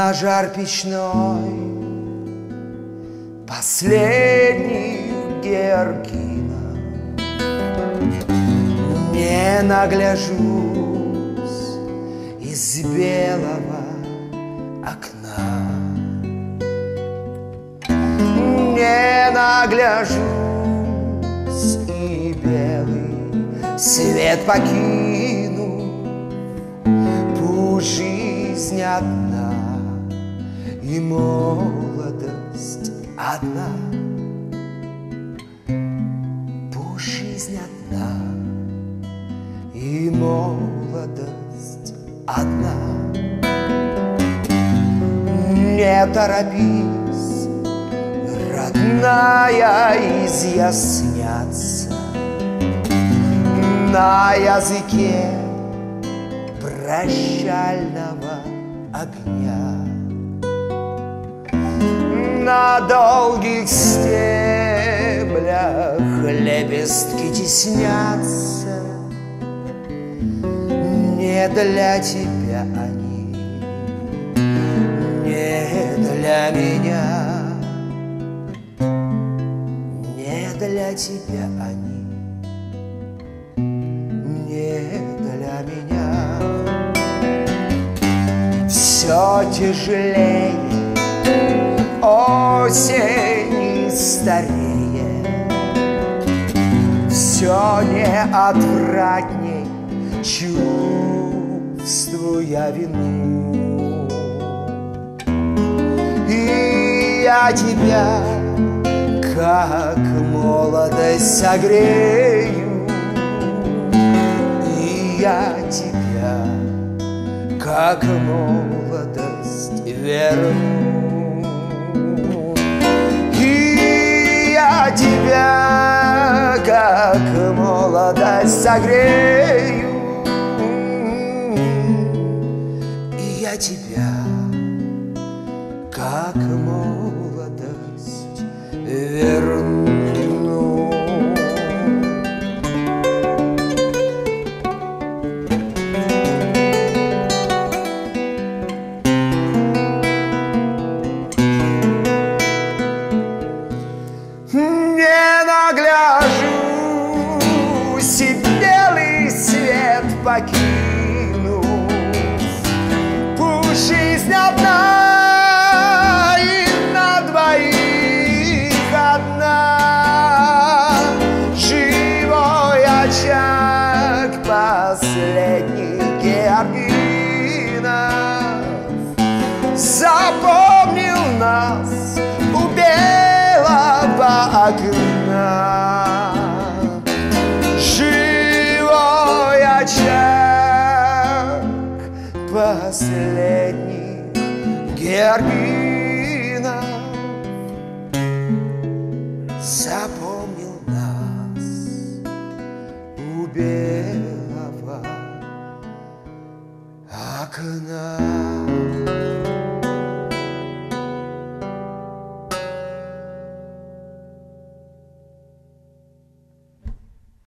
жар печной последних Георгина не нагляжусь из белого окна, не нагляжусь и белый свет покину. Пусть жизнь одна и молодость одна, пусть жизнь одна и молодость одна. Не торопись, родная, изъясняться на языке прощального огня. На долгих стеблях лепестки теснятся, не для тебя они, не для меня, не для тебя они, не для меня. Все тяжелее осень старее, все неотвратней чувствуя вину. И я тебя, как молодость, согрею, и я тебя, как молодость, верну. И я тебя, как молодость, согрею, и я тебя, как молодость, верну. Не нагляжусь и белый свет покину. Пусть жизнь одна и на двоих одна. Живой очаг последних Георгинов запомнил нас у белого окна. Живой очаг последних Георгинов запомнил нас у белого окна.